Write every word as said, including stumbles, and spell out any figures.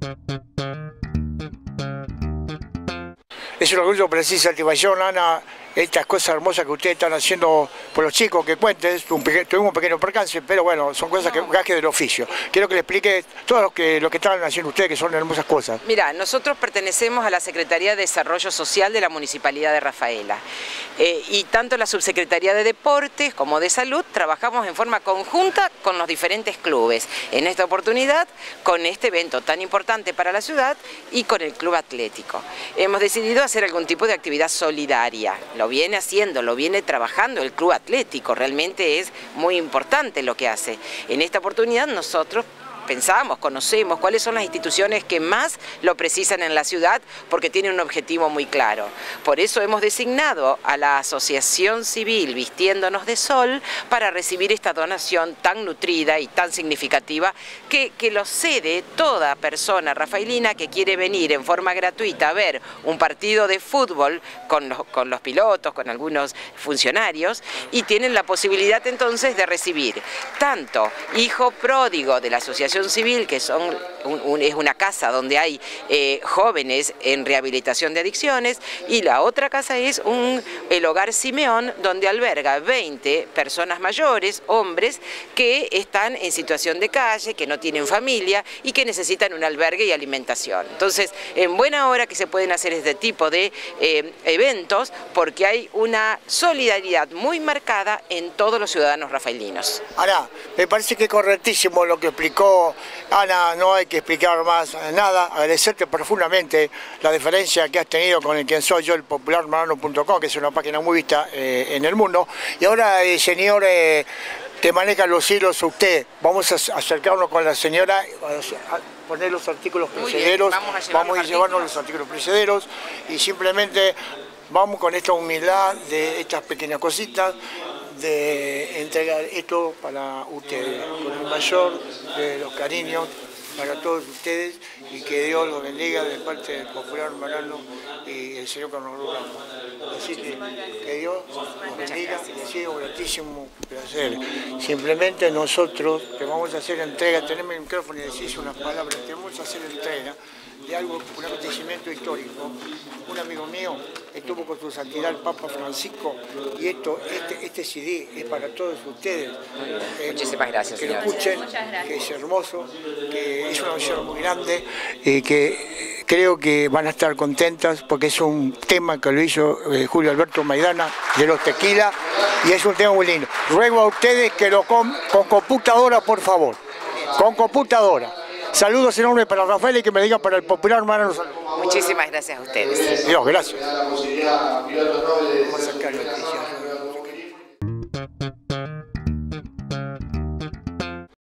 Es un orgullo para decir satisfacción, Ana, estas cosas hermosas que ustedes están haciendo por los chicos, que cuentes, tuvimos un pequeño percance, pero bueno, son cosas que gajes del oficio. Quiero que le explique todo lo que, lo que están haciendo ustedes, que son hermosas cosas. Mira, nosotros pertenecemos a la Secretaría de Desarrollo Social de la Municipalidad de Rafaela. Eh, y tanto la Subsecretaría de Deportes como de Salud trabajamos en forma conjunta con los diferentes clubes. En esta oportunidad, con este evento tan importante para la ciudad y con el Club Atlético. Hemos decidido hacer algún tipo de actividad solidaria. Lo viene haciendo, lo viene trabajando el Club Atlético, realmente es muy importante lo que hace. En esta oportunidad nosotros pensamos, conocemos cuáles son las instituciones que más lo precisan en la ciudad porque tienen un objetivo muy claro. Por eso hemos designado a la Asociación Civil Vistiéndonos de Sol para recibir esta donación tan nutrida y tan significativa que, que lo cede toda persona rafaelina que quiere venir en forma gratuita a ver un partido de fútbol con los, con los pilotos, con algunos funcionarios, y tienen la posibilidad entonces de recibir tanto hijo pródigo de la Asociación Civil, que son un, un, es una casa donde hay eh, jóvenes en rehabilitación de adicciones, y la otra casa es un, el Hogar Simeón, donde alberga veinte personas mayores, hombres, que están en situación de calle, que no tienen familia y que necesitan un albergue y alimentación. Entonces, en buena hora que se pueden hacer este tipo de eh, eventos, porque hay una solidaridad muy marcada en todos los ciudadanos rafaelinos. Ana, me parece que es correctísimo lo que explicó Ana, no hay que explicar más nada, agradecerte profundamente la diferencia que has tenido con el quien soy yo, el popular marano punto com, que es una página muy vista eh, en el mundo. Y ahora el señor eh, que maneja los hilos, usted, vamos a acercarnos con la señora, a poner los artículos precederos, vamos a, vamos a los llevarnos los artículos precederos y simplemente vamos con esta humildad de estas pequeñas cositas, de entregar esto para ustedes, con el mayor de los cariños para todos ustedes, y que Dios los bendiga de parte del popular marano y el señor Carlos Ramos. Así que, que Dios los bendiga y les siga un gratísimo placer. Simplemente nosotros te vamos a hacer entrega, tenemos el micrófono y decís unas palabras, te vamos a hacer entrega de algo, un acontecimiento histórico. Un amigo mío estuvo con su santidad el Papa Francisco, y esto, este, este C D es para todos ustedes. Muchísimas gracias, que señor. lo escuchen, que es hermoso, que es una visión muy grande y que creo que van a estar contentas porque es un tema que lo hizo eh, Julio Alberto Maidana de los Tequila, y es un tema muy lindo. Ruego a ustedes que lo con, con computadora, por favor, con computadora. Saludos enormes para Rafael y que me digan para el popular marano. Muchísimas gracias a ustedes. Dios, gracias. Vamos a sacar noticias.